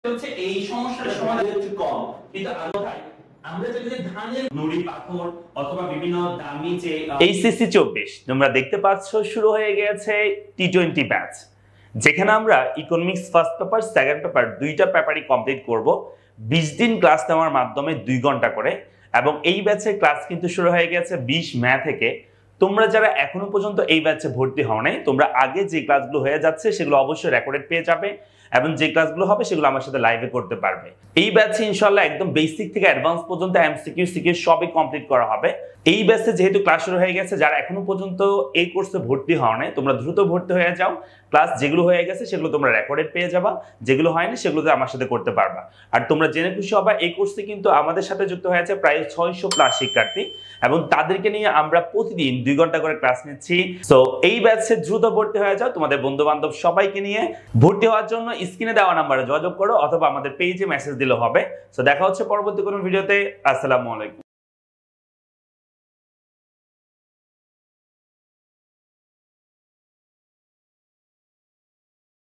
হচ্ছে এই সমস্যার সমাধান একটু কম, কিন্তু আমরা যদি ধানের নুড়ি পাথর অথবা বিভিন্ন দামি যে এইচএসসি 24 তোমরা দেখতে পাচ্ছ শুরু হয়ে গেছে টি20 ব্যাচ, যেখানে আমরা economics first paper second paper দুইটা পেপারই কমপ্লিট করব 20 দিন ক্লাস নেওয়ার মাধ্যমে 2 ঘন্টা করে। এবং এই ব্যাচের ক্লাস কিন্তু শুরু হয়ে গেছে 20 মে থেকে। তোমরা যারা এখনো পর্যন্ত এই ব্যাচে ভর্তি হও নাই, তোমরা আগে যে ক্লাসগুলো হয়ে যাচ্ছে সেগুলো অবশ্যই রেকর্ডেড পেয়ে যাবে, এবং যে ক্লাসগুলো হবে সেগুলো আমার সাথে লাইভে করতে পারবে। এই ব্যাচে ইনশাআল্লাহ একদম বেসিক থেকে অ্যাডভান্স পর্যন্ত এমসিকিউ সিকিউ সবই কমপ্লিট করা হবে। এই ব্যাচে যেহেতু ক্লাস শুরু হয়ে গেছে, যারা এখনো পর্যন্ত এই কোর্সে ভর্তি হও নাই তোমরা দ্রুত ভর্তি হয়ে যাও। ক্লাস যেগুলো হয়ে গেছে সেগুলো তোমরা রেকর্ডেড পেয়ে যাবা, যেগুলো হয়নি সেগুলোতে আমার সাথে করতে পারবা। আর তোমরা জেনে খুশি হবা এই কোর্সে কিন্তু আমাদের সাথে যুক্ত হয়েছে প্রায় 600 প্লাস শিক্ষার্থী, এবং তাদেরকে নিয়ে আমরা প্রতিদিন 2 ঘন্টা করে ক্লাস নিচ্ছি। সো এই ব্যাচে দ্রুত ভর্তি হয়ে যাও, তোমাদের বন্ধু বান্ধব সবাইকে নিয়ে। ভর্তি হওয়ার জন্য স্ক্রিনে দেওয়া নাম্বারে যোগাযোগ করো অথবা আমাদের পেজে মেসেজ দিলে হবে। সো দেখা হচ্ছে পরবর্তী কোনো ভিডিওতে। আসসালামু আলাইকুম।